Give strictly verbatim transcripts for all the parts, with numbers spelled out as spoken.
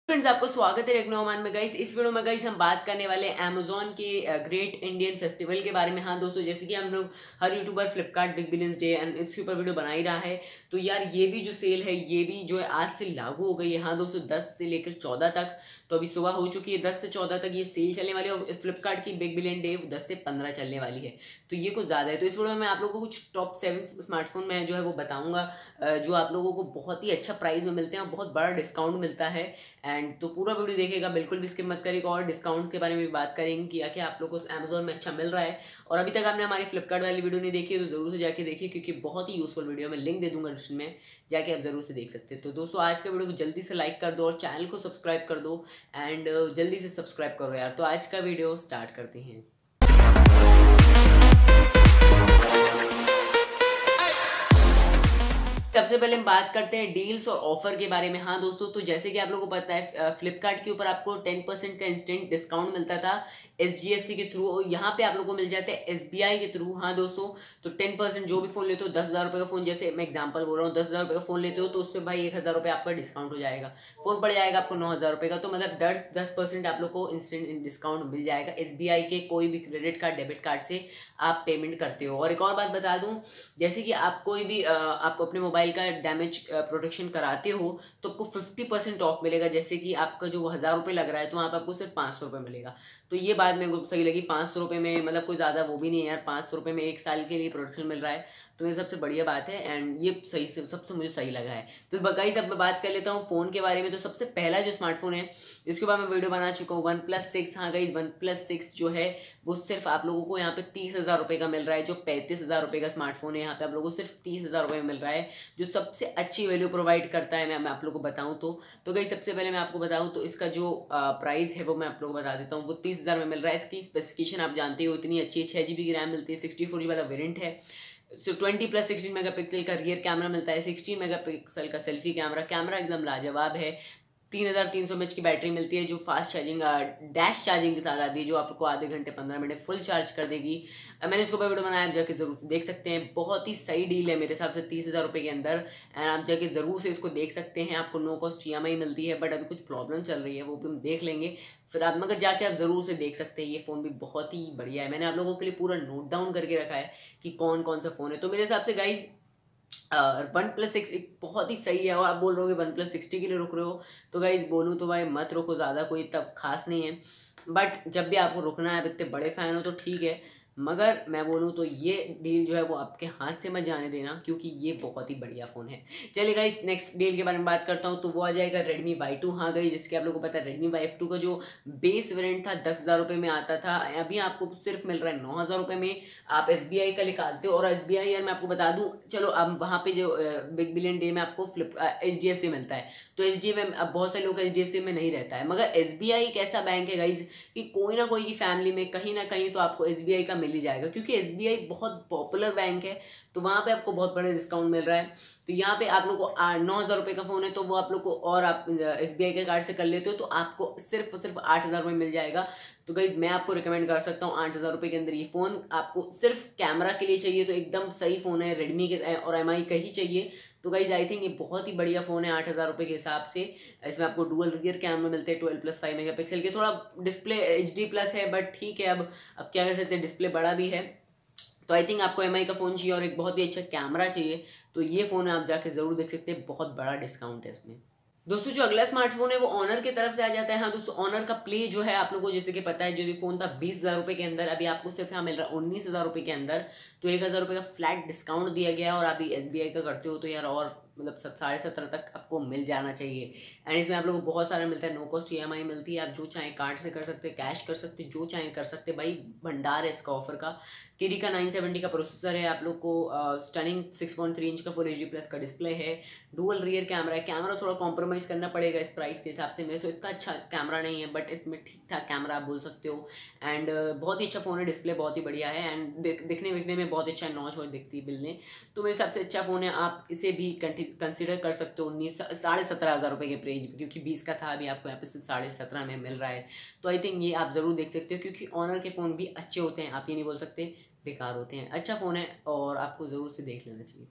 Friends, आपको स्वागत है टेक्नोमान में। गाइस इस वीडियो में गाइस हम बात करने वाले हैं अमेजोन के ग्रेट इंडियन फेस्टिवल के बारे में। हाँ दोस्तों, जैसे कि हम लोग हर YouTuber Flipkart big billions day and इसके ऊपर वीडियो बना ही रहा है, तो यार ये भी जो सेल है ये भी जो है आज से लागू हो गई है। हाँ दोस्तों, दस से लेकर चौदह तक, तो अभी सुबह हो चुकी है, दस से चौदह तक ये सेल चलने वाली है। और फ्लिपकार्ट की बिग बिलियन डे दस से पंद्रह चलने वाली है, तो ये कुछ ज़्यादा है। तो इस वीडियो में मैं आप लोगों को कुछ टॉप सेवन स्मार्टफोन में जो है वो बताऊंगा, जो आप लोगों को बहुत ही अच्छा प्राइस में मिलते हैं और बहुत बड़ा डिस्काउंट मिलता है। एंड तो पूरा वीडियो देखेगा, बिल्कुल भी स्किप मत करेगा। और डिस्काउंट के बारे में भी बात करेंगे कि क्या क्या आप लोगों को अमेजोन में अच्छा मिल रहा है। और अभी तक आपने हमारी फ्लिपकार्ट वाली वीडियो नहीं देखी है तो जरूर से जाके देखिए, क्योंकि बहुत ही यूजफुल वीडियो, मैं लिंक दे दूंगा डिस्क्रिप्शन में, जाके आप जरूर से देख सकते हैं। तो दोस्तों आज का वीडियो को जल्दी से लाइक कर दो और चैनल को सब्सक्राइब कर दो एंड जल्दी से सब्सक्राइब करो यार। तो आज का वीडियो स्टार्ट करते हैं। सबसे पहले हम बात करते हैं डील्स और ऑफर के बारे में। हाँ दोस्तों, तो जैसे कि आप लोगों को पता है फ्लिपकार्ट के ऊपर आपको टेन परसेंट का इंस्टेंट डिस्काउंट मिलता था एचडीएफसी के थ्रू, यहाँ पे आप लोगों को मिल जाते हैं एसबीआई के थ्रू। हाँ दोस्तों, तो टेन परसेंट जो भी फोन लेते हो, दस हजार रुपए का फोन, जैसे मैं एग्जांपल बोल रहा हूँ, दस हजार रुपए का फोन लेते हो तो उससे भाई एक हजार रुपए आपका डिस्काउंट हो जाएगा, फोन पड़ जाएगा आपको नौ हजार रुपए का। तो मतलब दस दस परसेंट आप लोग को इंस्टेंट डिस्काउंट मिल जाएगा एसबीआई के कोई भी क्रेडिट कार्ड डेबिट कार्ड से आप पेमेंट करते हो। और एक और बात बता दूं, जैसे कि आप कोई भी आप अपने मोबाइल का डैमेज प्रोटेक्शन कराते हो तो आपको फिफ्टी परसेंट ऑफ मिलेगा। जैसे कि आपका जो हजार रुपए लग रहा है तो वहाँ पे आपको सिर्फ पाँच सौ रुपये मिलेगा। तो ये बात मेरे को सही लगी, पाँच सौ रुपये में मतलब कोई ज़्यादा वो भी नहीं है यार, पाँच सौ रुपये में एक साल के लिए प्रोटेक्शन मिल रहा है, तो ये सबसे बढ़िया बात है एंड ये सही से सबसे मुझे सही लगा है। तो बकाई सब मैं बात कर लेता हूँ फ़ोन के बारे में। तो सबसे पहला जो स्मार्टफोन है इसके बाद मैं वीडियो बना चुका हूँ, वन प्लस सिक्स। हाँ गाइस, वन प्लस सिक्स जो है वो सिर्फ आप लोगों को यहाँ पे तीस हज़ार रुपये का मिल रहा है। जो पैंतीस हज़ार रुपये का स्मार्टफोन है यहाँ पे आप लोगों को सिर्फ तीस हज़ार रुपये में मिल रहा है, जो सबसे अच्छी वैल्यू प्रोवाइड करता है। मैं, मैं आप लोगों को बताऊं तो तो गाइस सबसे पहले मैं आपको बताऊं तो इसका जो प्राइस है वो मैं आप लोगों को बता देता हूँ। वो तीस हज़ार में मिल रहा है। इसकी स्पेसिफिकेशन आप जानते हो, इतनी अच्छी छः जी बी की रैम मिलती है, सिक्सटी फोर जी वाला वेरियंट है। So twenty plus sixteen megapixel का रियर कैमरा मिलता है, सिक्सटीन मेगापिक्सल का सेल्फी कैमरा, कैमरा एकदम लाजवाब है। तीन हज़ार तीन सौ एमएच की बैटरी मिलती है जो फास्ट चार्जिंग डैश चार्जिंग के साथ आती है, जो आपको आधे घंटे पंद्रह मिनट फुल चार्ज कर देगी। मैंने इसको वीडियो बनाया, आप जाके जरूर देख सकते हैं। बहुत ही सही डील है मेरे हिसाब से तीस हज़ार रुपये के अंदर, एंड आप जाके जरूर से इसको देख सकते हैं। आपको no cost E M I मिलती है, बट अभी कुछ प्रॉब्लम चल रही है वो भी हम देख लेंगे फिर आप, मगर जाके आप जरूर से देख सकते हैं। ये फ़ोन भी बहुत ही बढ़िया है, मैंने आप लोगों के लिए पूरा नोट डाउन करके रखा है कि कौन कौन सा फ़ोन है। तो मेरे हिसाब से गाइज वन प्लस सिक्स एक बहुत ही सही है। और आप बोल रहे हो वन प्लस सिक्सटी के लिए रुक रहे हो, तो गाइज बोलूँ तो भाई मत रुको, ज़्यादा कोई तब खास नहीं है, बट जब भी आपको रुकना है, इतने बड़े फ़ैन हो तो ठीक है, मगर मैं बोलूँ तो ये डील जो है वो आपके हाथ से मत जाने देना, क्योंकि ये बहुत ही बढ़िया फ़ोन है। चलिए गाइस नेक्स्ट डील के बारे में बात करता हूँ, तो वो आ जाएगा रेडमी वाई टू। हाँ गई, जिसके आप लोगों को पता है रेडमी वाई टू का जो बेस वेरिएंट था दस हज़ार रुपये में आता था, अभी आपको सिर्फ मिल रहा है नौ हज़ार रुपये में। आप एस बी आई का निकालते हो, और एस बी आई यार मैं आपको बता दूँ, चलो अब वहाँ पे जो बिग बिलियन डे में आपको flip H D F C मिलता है, तो एच डी एफ में अब बहुत सारे लोग एच डी एफ सी में नहीं रहता है, मगर एस बी आई एक ऐसा बैंक है गाइज कि कोई ना कोई की फैमिली में कहीं ना कहीं तो आपको एस बी आई का मिल ही जाएगा, क्योंकि एस बी आई बहुत पॉपुलर बैंक है, तो वहाँ पे आपको बहुत बड़ा डिस्काउंट मिल रहा है। तो यहाँ पे आप लोग को नौ हज़ार रुपये का फ़ोन है तो वो आप लोग को, और आप एस बी आई के कार्ड से कर लेते हो तो आपको सिर्फ सिर्फ आठ हज़ार रुपये मिल जाएगा। तो गाइज मैं आपको रिकमेंड कर सकता हूँ आठ हज़ार रुपये के अंदर ये फ़ोन आपको सिर्फ कैमरा के लिए चाहिए तो एकदम सही फ़ोन है, रेडमी के और एम आई का ही चाहिए। तो गाइज आई थिंक ये बहुत ही बढ़िया फ़ोन है आठ हज़ार रुपये के हिसाब से। इसमें आपको डुअल रियर कैमरा मिलते हैं twelve plus five mega pixel के, थोड़ा डिस्प्ले एच डी प्लस है, बट ठीक है, अब अब क्या कह सकते हैं, डिस्प्ले बड़ा भी है। तो आई थिंक आपको एम आई का फ़ोन चाहिए और एक बहुत ही अच्छा कैमरा चाहिए, तो ये फ़ोन आप जाके ज़रूर देख सकते हैं, बहुत बड़ा डिस्काउंट है इसमें। दोस्तों जो अगला स्मार्टफोन है वो ऑनर की तरफ से आ जाता है। हाँ दोस्तों, ऑनर का प्ले जो है आप लोगों को जैसे कि पता है, जो ये फोन था बीस हजार रुपए के अंदर, अभी आपको सिर्फ यहाँ मिल रहा है उन्नीस हजार रुपए के अंदर, तो एक हजार रुपए का फ्लैट डिस्काउंट दिया गया है। और अभी एस बी आई का करते हो तो यार और मतलब साढ़े सत्रह तक आपको मिल जाना चाहिए। एंड इसमें आप लोगों को बहुत सारा मिलता है, no cost E M I मिलती है, आप जो चाहें कार्ड से कर सकते हैं, कैश कर सकते हैं, जो चाहें कर सकते हैं। भाई भंडार है इसका ऑफर का। किरी का नाइन सेवेंटी का प्रोसेसर है, आप लोग को stunning six point three inch का फुल एच डी प्लस का डिस्प्ले है, डुअल रियर कैमरा है। कैमरा थोड़ा कॉम्प्रोमाइज़ करना पड़ेगा इस प्राइस के हिसाब से, मेरे से इतना अच्छा कैमरा नहीं है, बट इसमें ठीक ठाक कैमरा आप बोल सकते हो। एंड बहुत ही अच्छा फ़ोन है, डिस्प्ले बहुत ही बढ़िया है, एंड दिखने विखने में बहुत अच्छा नॉच वॉच दिखती है बिलने, तो मेरे हिसाब से अच्छा फ़ोन है। आप इसे भी कंसिडर कर सकते हो उन्नीस साढ़े सत्रह हज़ार रुपये के प्रेज, क्योंकि बीस का था, अभी आपको यहाँ पे सिर्फ साढ़े सत्रह में मिल रहा है। तो आई थिंक ये आप ज़रूर देख सकते हो, क्योंकि ऑनर के फ़ोन भी अच्छे होते हैं, आप ये नहीं बोल सकते बेकार होते हैं। अच्छा फ़ोन है और आपको ज़रूर से देख लेना चाहिए।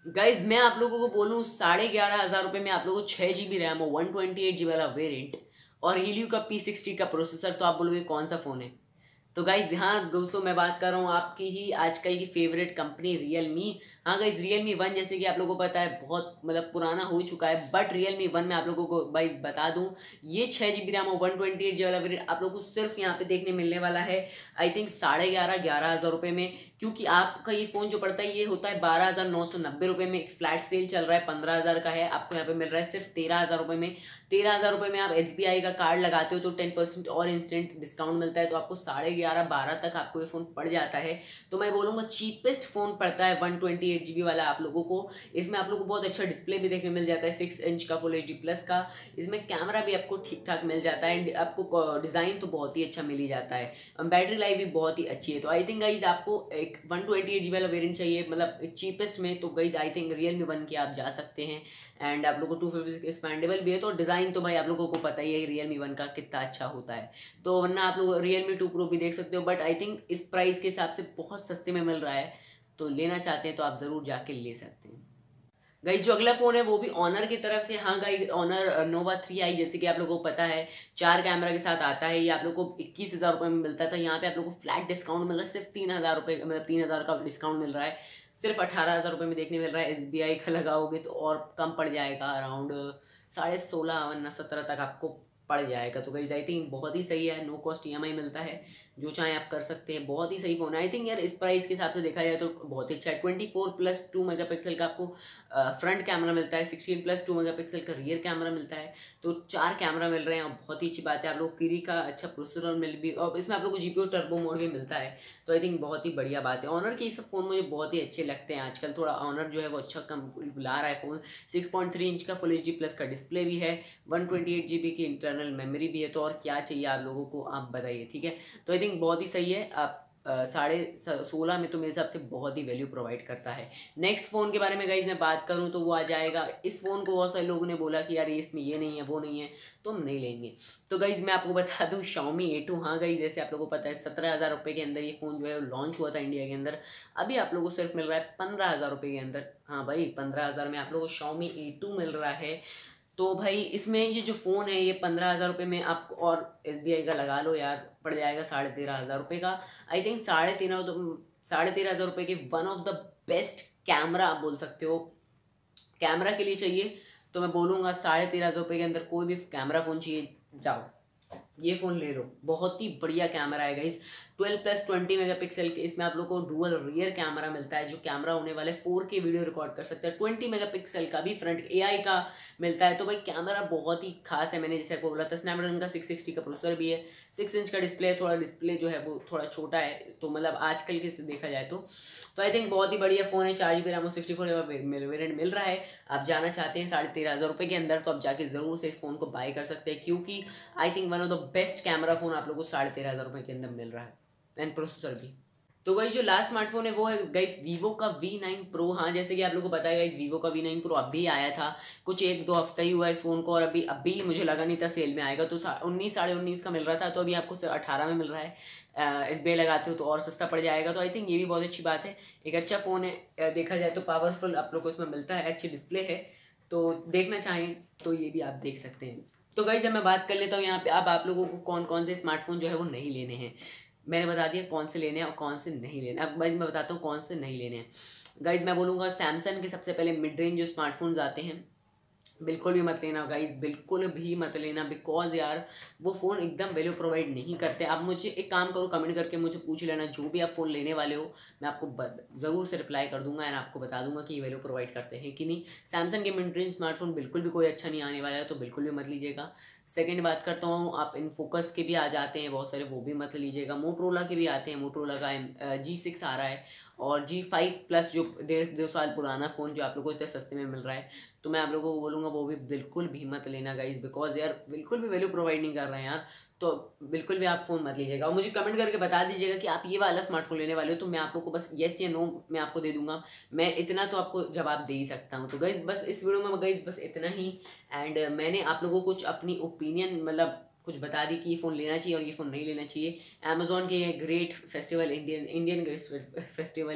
गाइज मैं आप लोगों को बोलूँ साढ़े ग्यारह हज़ार रुपये में आप लोगों को छः जी बी रैम और one twenty eight G B वाला वेरिएंट और हीलियो का पी सिक्सटी का प्रोसेसर, तो आप बोलोगे कौन सा फ़ोन है। तो गाइज यहाँ दोस्तों मैं बात कर रहा हूँ आपकी ही आजकल की फेवरेट कंपनी रियलमी। हाँ गाइज रियलमी वन जैसे कि आप लोगों को पता है बहुत मतलब पुराना हो चुका है, बट रियलमी वन में आप लोगों को भाई बता दूँ ये छः जी बी रैम और वन ट्वेंटी एट जी वाला वेरिएंट आप लोगों को सिर्फ यहाँ पे देखने मिलने वाला है आई थिंक साढ़े ग्यारह ग्यारह हज़ार रुपये में, क्योंकि आपका ये फ़ोन जो पड़ता है ये होता है बारह हज़ार नौ सौ नब्बे रुपये में। फ्लैट सेल चल रहा है, पंद्रह हज़ार का है, आपको यहाँ पे मिल रहा है सिर्फ तेरह हज़ार रुपये में। तेरह हज़ार रुपये में आप एस बी आई का कार्ड लगाते हो तो टेन परसेंट और इंस्टेंट डिस्काउंट मिलता है, तो आपको साढ़े ग्यारह बारह तक आपको ये फ़ोन पड़ जाता है। तो मैं बोलूँगा चीपेस्ट फ़ोन पड़ता है one twenty eight G B वाला आप लोगों को। इसमें आप लोगों को बहुत अच्छा डिस्प्ले भी देखने मिल जाता है, सिक्स इंच का फुल एच डी प्लस का। इसमें कैमरा भी आपको ठीक ठाक मिल जाता है एंड आपको डिज़ाइन तो बहुत ही अच्छा मिल ही जाता है। बैटरी लाइफ भी बहुत ही अच्छी है। तो आई थिंक गाइज आपको एक one twenty eight G B वाला वेरिएंट चाहिए मतलब चीपेस्ट में, तो guys I think Realme one के आप जा सकते हैं। एंड आप लोगों को टू फिफ्टी एक्सपैंडेबल भी है, तो डिज़ाइन तो भाई आप लोगों को पता ही है रियलमी वन का कितना अच्छा होता है। तो वरना आप लोग रियलमी टू प्रो भी देख सकते हो, बट आई थिंक इस प्राइस के हिसाब से बहुत सस्ते में मिल रहा है, तो लेना चाहते हैं तो आप ज़रूर जाके ले सकते हैं। गाइज जो अगला फोन है वो भी ऑनर की तरफ से। हाँ guys Honor Nova three I जैसे कि आप लोगों को पता है चार कैमरा के साथ आता है, ये आप लोग को इक्कीस हज़ार रुपये में मिलता था। यहाँ पे आप लोग को फ्लैट डिस्काउंट मिल रहा है, सिर्फ तीन हज़ार रुपये मतलब तीन हज़ार का डिस्काउंट मिल रहा है, सिर्फ अठारह हज़ार रुपये में देखने मिल रहा है। एस बी आई का लगाओगे तो और कम पड़ जाएगा, अराउंड साढ़े सोलह वरना सत्रह तक आपको पड़ जाएगा। तो गाइज आई थिंक बहुत ही सही है, no cost E M I मिलता है, जो चाहे आप कर सकते हैं। बहुत ही सही फोन है आई थिंक यार, इस प्राइस के हिसाब से देखा जाए तो बहुत ही अच्छा है। Twenty four plus two mega pixel का आपको फ्रंट कैमरा मिलता है, sixteen plus two mega pixel का रियर कैमरा मिलता है, तो चार कैमरा मिल रहे हैं और बहुत ही अच्छी बात है। आप लोग किरी का अच्छा प्रोसेसर मिल भी, और इसमें आप लोग को G P U turbo mode भी मिलता है, तो आई थिंक बहुत ही बढ़िया बात है। ऑनर के ये सब फोन मुझे बहुत ही अच्छे लगते हैं आजकल। थोड़ा ऑनर जो है वो अच्छा कम ला रहा है phone. Six point three inch का फुल एच डी प्लस का डिस्प्ले भी है, one twenty eight G B की इंटरनल मेमोरी भी है, तो और क्या चाहिए आप लोगों को आप बताइए, ठीक है। तो आई थिंक बहुत ही सही है। आप साढ़े सोलह में तो मेरे हिसाब से बहुत ही वैल्यू प्रोवाइड करता है। नेक्स्ट फ़ोन के बारे में गाइज मैं बात करूं तो वो आ जाएगा, इस फ़ोन को बहुत सारे लोगों ने बोला कि यार इसमें ये नहीं है वो नहीं है, तो हम नहीं लेंगे। तो गाइज मैं आपको बता दूं Xiaomi ए टू। हाँ गाइज जैसे आप लोगों को पता है सत्रह हज़ार रुपये के अंदर ये फ़ोन जो है लॉन्च हुआ था इंडिया के अंदर, अभी आप लोगों को सिर्फ मिल रहा है पंद्रह हज़ार रुपये के अंदर। हाँ भाई पंद्रह हज़ार में आप लोगों को Xiaomi ए टू मिल रहा है। तो भाई इसमें ये जो फ़ोन है ये पंद्रह हज़ार रुपये में आपको, और एस बी आई का लगा लो यार, पड़ जाएगा साढ़े तेरह हज़ार रुपये का। आई थिंक साढ़े तेरह तो साढ़े तेरह हज़ार रुपये के one of the best camera आप बोल सकते हो। कैमरा के लिए चाहिए तो मैं बोलूँगा साढ़े तेरह हज़ार रुपये के अंदर कोई भी कैमरा फ़ोन चाहिए जाओ ये फ़ोन ले लो, बहुत ही बढ़िया कैमरा है guys. Twelve plus twenty mega pixel के इसमें आप लोग को डुअल रियर कैमरा मिलता है, जो कैमरा होने वाले फोर के वीडियो रिकॉर्ड कर सकता है। ट्वेंटी मेगा पिक्सल का भी फ्रंट ए आई का मिलता है, तो भाई कैमरा बहुत ही खास है। मैंने जैसे आपको बोला था स्नैपड्रैगन का सिक्स सिक्सटी का प्रोसेसर भी है, सिक्स इंच का डिस्प्ले है, थोड़ा डिस्प्ले जो है वो थोड़ा छोटा है, तो मतलब आजकल के से देखा जाए तो तो आई थिंक बहुत ही बढ़िया फ़ोन है। चार जी बी रैम और सिक्सटी फोर वेरियंट मिल रहा है। आप जाना चाहते हैं साढ़े तेरह हज़ार रुपये के अंदर, तो आप जाके ज़रूर से इस फ़ोन को बाय कर सकते हैं, क्योंकि I think one of the best camera phone आप लोगों को साढ़े तेरह हज़ार रुपये के अंदर मिल रहा है, एंड प्रोसेसर भी। तो गाइस जो लास्ट स्मार्टफोन है वो है गाइस वीवो का वी नाइन प्रो। हाँ जैसे कि आप लोगों को पता है गाइस वीवो का वी नाइन प्रो अभी आया था, कुछ एक दो हफ्ता ही हुआ इस फोन को, और अभी अभी मुझे लगा नहीं था सेल में आएगा, तो उन्नीस साढ़े उन्नीस का मिल रहा था, तो अभी आपको अठारह में मिल रहा है। एस बी आई लगाते हो तो और सस्ता पड़ जाएगा, तो आई थिंक ये भी बहुत अच्छी बात है। एक अच्छा फ़ोन है, देखा जाए तो पावरफुल आप लोग को इसमें मिलता है, अच्छी डिस्प्ले है, तो देखना चाहें तो ये भी आप देख सकते हैं। तो गाइस अब मैं बात कर लेता हूँ यहाँ पे, अब आप लोगों को कौन कौन से स्मार्टफोन जो है वो नहीं लेने हैं। मैंने बता दिया कौन से लेने हैं और कौन से नहीं लेने। अब गाइस मैं बताता हूँ कौन से नहीं लेने हैं। गाइस मैं बोलूँगा सैमसंग के सबसे पहले मिड रेंज जो स्मार्टफोन्स आते हैं बिल्कुल भी मत लेना गाइस, बिल्कुल भी मत लेना, बिकॉज यार वो फ़ोन एकदम वैल्यू प्रोवाइड नहीं करते। आप मुझे एक काम करो, कमेंट करके मुझे पूछ लेना जो भी आप फ़ोन लेने वाले हो, मैं आपको ज़रूर से रिप्लाई कर दूंगा एंड आपको बता दूंगा कि ये वैल्यू प्रोवाइड करते हैं कि नहीं। सैमसंग के मिड रेंज स्मार्टफोन बिल्कुल भी कोई अच्छा नहीं आने वाला है, तो बिल्कुल भी मत लीजिएगा। सेकेंड बात करता हूँ, आप इन फोकस के भी आ जाते हैं बहुत सारे, वो भी मत लीजिएगा। मोटरोला के भी आते हैं, मोटरोला का जी सिक्स आ रहा है, और जी फाइव प्लस जो डेढ़ दो साल पुराना फ़ोन जो आप लोगों को इतने सस्ते में मिल रहा है, तो मैं आप लोगों को बोलूँगा वो भी बिल्कुल भी मत लेना गाइस, बिकॉज यार बिल्कुल भी वैल्यू प्रोवाइड नहीं कर रहे हैं यार, तो बिल्कुल भी आप फ़ोन मत लीजिएगा। और मुझे कमेंट करके बता दीजिएगा कि आप ये वाला स्मार्टफोन लेने वाले हो, तो मैं आप लोग को बस येस या नो मैं आपको दे दूंगा, मैं इतना तो आपको जवाब दे ही सकता हूँ। तो गाइस बस इस वीडियो में गाइस बस इतना ही, एंड मैंने आप लोगों को कुछ अपनी ओपिनियन मतलब कुछ बता दी कि ये फ़ोन लेना चाहिए और ये फ़ोन नहीं लेना चाहिए। अमेजोन के ये great festival, Indian Indian great festival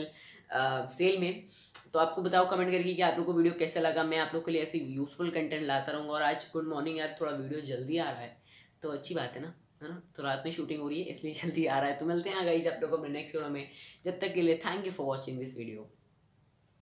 sale में। तो आपको बताओ कमेंट करके कि आप लोग को वीडियो कैसा लगा। मैं आप लोग के लिए ऐसे यूजफुल कंटेंट लाता रहूँगा। और आज गुड मॉर्निंग यार, थोड़ा वीडियो जल्दी आ रहा है तो अच्छी बात है ना, है ना। तो रात में शूटिंग हो रही है इसलिए जल्दी आ रहा है। तो मिलते हैं गाइस आप लोगों को नेक्स्ट वीडियो में। जब तक के लिए thank you for watching this video.